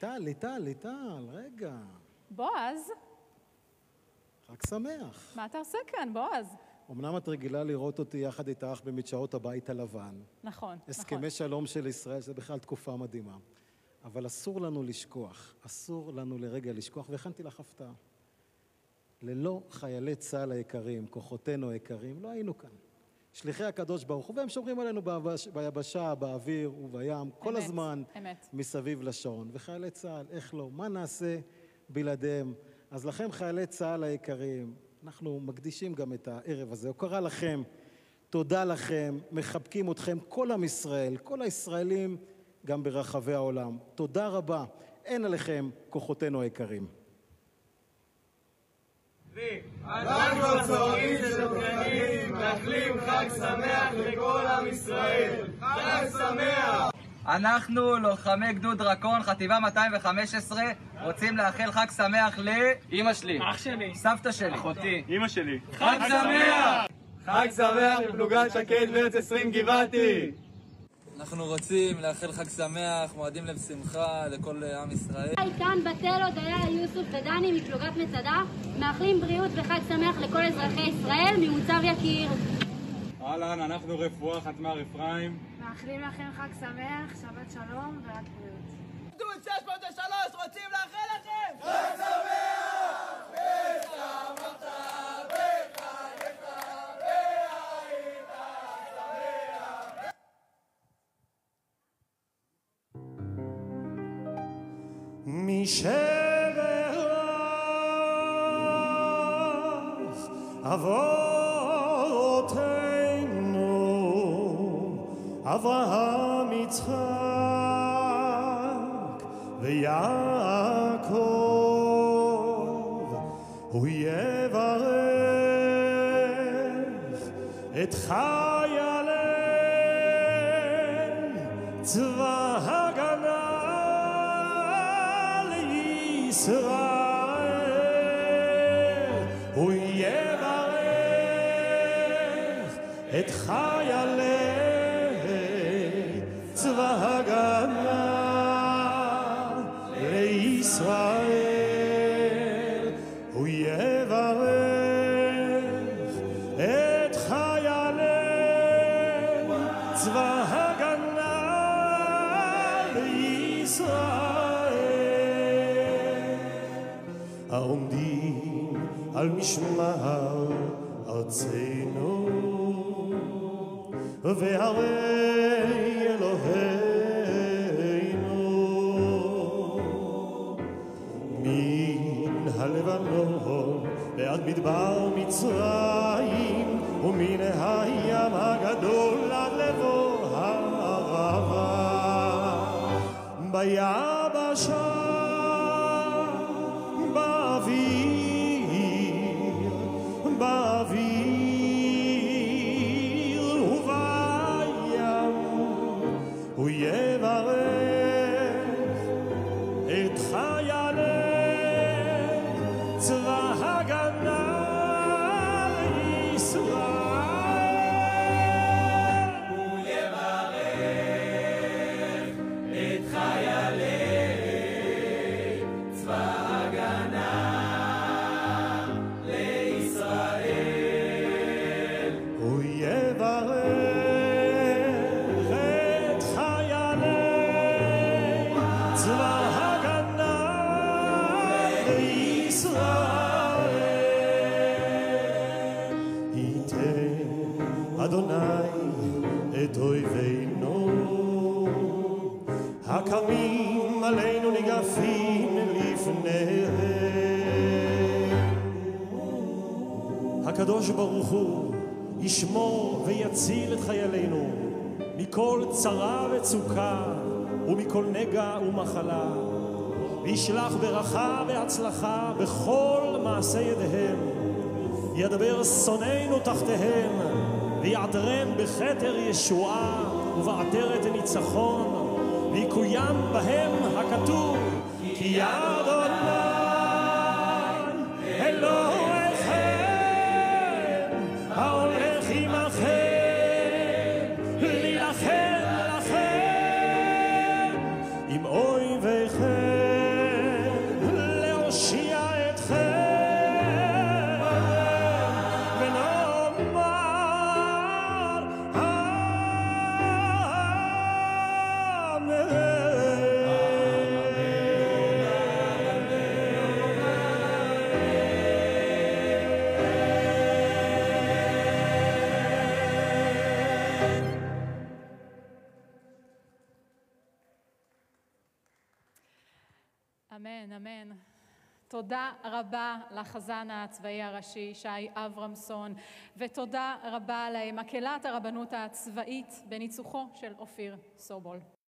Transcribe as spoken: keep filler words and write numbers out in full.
ליטל, ליטל, ליטל, רגע. בועז? חג שמח. מה אתה עושה כאן, בועז? אמנם את רגילה לראות אותי יחד איתך במדשאות הבית הלבן. נכון, הסכמי נכון. שלום של ישראל, זה בכלל תקופה מדהימה. אבל אסור לנו לשכוח, אסור לנו לרגע לשכוח, והכנתי לך הפתעה. ללא חיילי צה"ל היקרים, כוחותינו היקרים, לא היינו כאן. שליחי הקדוש ברוך הוא, והם שומרים עלינו ביבש, ביבשה, באוויר ובים, כל אמת, הזמן אמת. מסביב לשעון. וחיילי צה"ל, איך לא? מה נעשה בלעדיהם? אז לכם חיילי צה"ל היקרים, אנחנו מקדישים גם את הערב הזה. הוקרה לכם, תודה לכם, מחבקים אתכם, כל עם ישראל, כל הישראלים גם ברחבי העולם. תודה רבה, אין עליכם כוחותינו היקרים. אנחנו הצוערים של אוקראינים, מאחלים חג שמח לכל עם ישראל. חג שמח! אנחנו לוחמי גדוד דרקון, חטיבה מאתיים וחמש עשרה, רוצים לאחל חג שמח לאמא שלי, אח שלי, סבתא שלי, אחותי, אמא שלי. חג שמח! חג שמח לפלוגת שקד מרץ עשרים גבעתי. אנחנו רוצים לאחל חג שמח, מועדים לב שמחה לכל עם ישראל. היי, כאן בתלו, דיה יוסוף ודני מפלוגת מצדה, מאחלים בריאות וחג שמח לכל אזרחי ישראל ממוצב יקיר. אהלן, אנחנו רפואה חתמר אפרים. מאחלים לכם חג שמח, שבת שלום ורק בריאות. גדוד שש מאות ושלוש רוצים לאחל לכם חג שמח! ושמחת בחייך והיית שמח. משבח אבותינו אברהם יצחק ויעקב הוא יברך את חיילי צבא הגנה לישראל הוא יברך את חיילי צבא הגנה לישראל הוא יברך את חיילי צבא הגנה לישראל העומדים על משמר ארצנו והרי אלוהינו מן הלבנון ועד מדבר מצרים ומן הים הגדול עד לבוא הערבה ביבשה באוויר באוויר ובים הוא יברך את חיילי צבא הגנה לישראל הוא יברך את חיילי צבא הגנה לישראל הוא יברך את חיילי צבא הגנה לישראל ייתן אדוני את אויבינו הקמים עלינו ניגפים לפניהם הקדוש ברוך הוא ישמור ויציל את חיילינו מכל צרה וצוקה ומכל נגע ומחלה וישלח ברכה והצלחה בכל מעשה ידיהם ידבר שונאינו תחתיהם ויעטרם בכתר ישועה ובעטרת ניצחון ויקוים בהם הכתוב כי אדוני אלוהיכם ההולך עמכם להילחם לכם עם אויביכם אמן, אמן. תודה רבה לחזן הצבאי הראשי, שי אברמסון, ותודה רבה למקהלת הרבנות הצבאית בניצוחו של אופיר סובול.